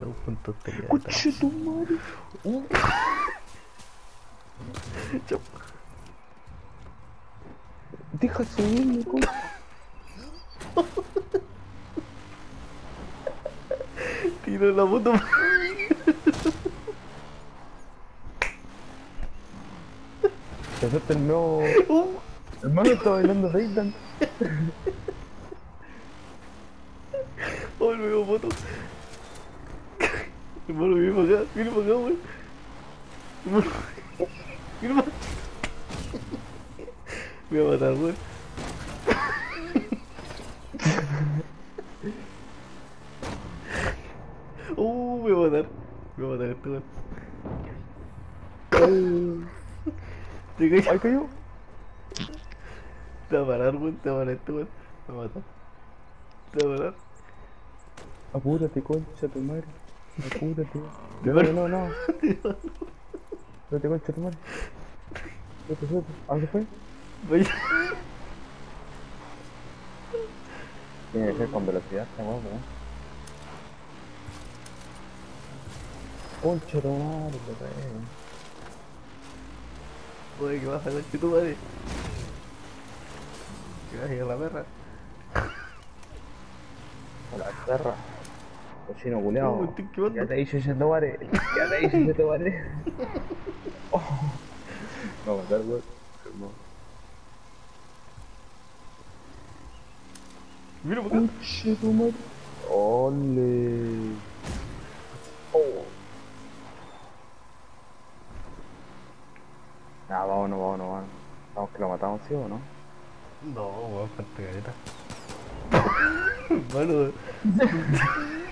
2 puntos te queda Coche atrás. tu madre. Chao. Deja subirme, coche. Tiro la moto. Te acepta el nuevo. Uh, Hermano, está bailando breakdance. oh, el nuevo moto. Hermano, viene para acá, weón. Hermano, viene para acá. Me voy a matar, weón. Me voy a matar. Me voy a matar este weón. Ay, Te cayó. ay, cayó. Te va a parar, weón. Te va a parar este weón. Me va a matar. Te va a parar. Apúrate, concha tu madre. Apúrate. Hermano. No. Apúrate, concha tu madre. Suerte. ¿A dónde fue? Vaya. Tiene que ser con velocidad, está guapo, ¿no? Concha tu madre, lo pego. Oye, ¿qué pasa, coche tu madre? Que vas a llegar la perra. A la perra. Cochino culeado. Me estoy quemando. Ya te hice ese tobare. Ya te hice ese tobare. Oh. Me va a matar, weón. No. Mira para acá. Concha tu madre. Ole. Oh. Ah, vámonos. Vamos que lo matamos, ¿sí o no? No, weón, falta careta. Bueno.